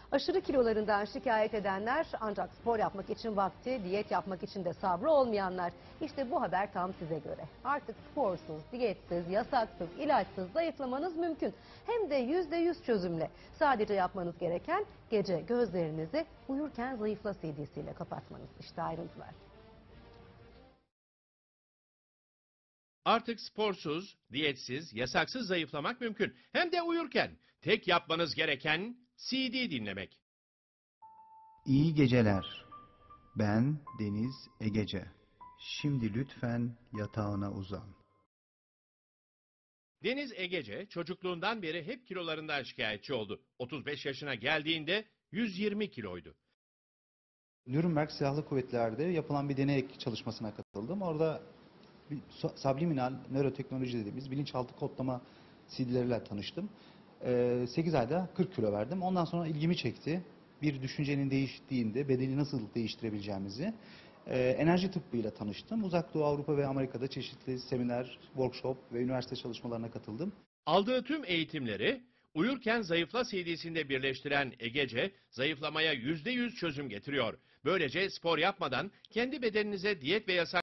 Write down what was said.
Aşırı kilolarından şikayet edenler, ancak spor yapmak için vakti, diyet yapmak için de sabrı olmayanlar. İşte bu haber tam size göre. Artık sporsuz, diyetsiz, yasaksız, ilaçsız zayıflamanız mümkün. Hem de %100 çözümle. Sadece yapmanız gereken gece gözlerinizi Uyurken Zayıfla CD'siyle kapatmanız. İşte ayrıntılar. Artık sporsuz, diyetsiz, yasaksız zayıflamak mümkün. Hem de uyurken. Tek yapmanız gereken CD dinlemek. İyi geceler. Ben Deniz Egece. Şimdi lütfen yatağına uzan. Deniz Egece çocukluğundan beri hep kilolarından şikayetçi oldu. 35 yaşına geldiğinde 120 kiloydu. Nürnberg Silahlı Kuvvetler'de yapılan bir deney çalışmasına katıldım. Orada subliminal nöroteknoloji dediğimiz bilinçaltı kodlama CD'leriyle tanıştım. 8 ayda 40 kilo verdim. Ondan sonra ilgimi çekti. Bir düşüncenin değiştiğinde bedeni nasıl değiştirebileceğimizi. Enerji tıbbıyla tanıştım. Uzak Doğu, Avrupa ve Amerika'da çeşitli seminer, workshop ve üniversite çalışmalarına katıldım. Aldığı tüm eğitimleri Uyurken Zayıfla CD'sinde birleştiren Egece, zayıflamaya %100 çözüm getiriyor. Böylece spor yapmadan kendi bedeninize diyet ve yasak